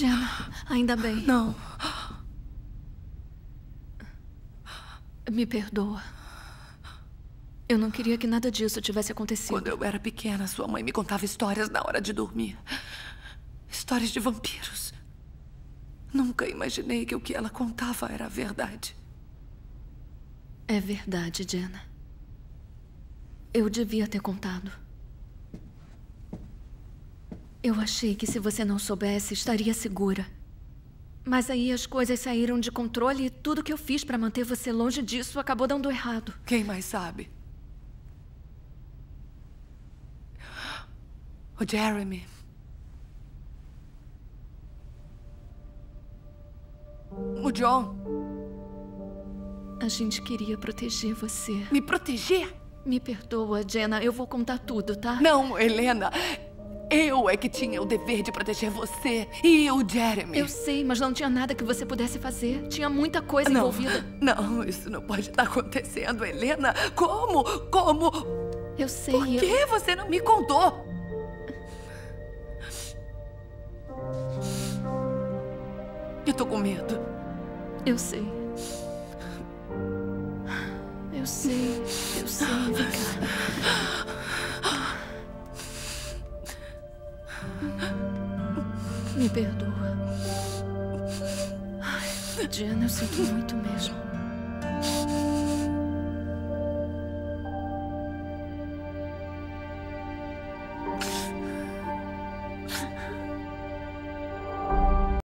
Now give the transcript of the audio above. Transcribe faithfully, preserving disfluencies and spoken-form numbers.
Jenna, ainda bem. Não. Me perdoa. Eu não queria que nada disso tivesse acontecido. Quando eu era pequena, sua mãe me contava histórias na hora de dormir. Histórias de vampiros. Nunca imaginei que o que ela contava era verdade. É verdade, Jenna. Eu devia ter contado. Eu achei que se você não soubesse, estaria segura. Mas aí as coisas saíram de controle e tudo que eu fiz para manter você longe disso acabou dando errado. Quem mais sabe? O Jeremy. O John. A gente queria proteger você. Me proteger? Me perdoa, Jenna. Eu vou contar tudo, tá? Não, Helena. Eu é que tinha o dever de proteger você e o Jeremy. Eu sei, mas não tinha nada que você pudesse fazer. Tinha muita coisa não, envolvida. Não, isso não pode estar acontecendo, Helena. Como? Como? Eu sei. Por que eu... você não me contou? Eu tô com medo. Eu sei. Eu sei. Eu sei. Vem cá. Me perdoa. Ai, Jenna, eu sinto muito mesmo.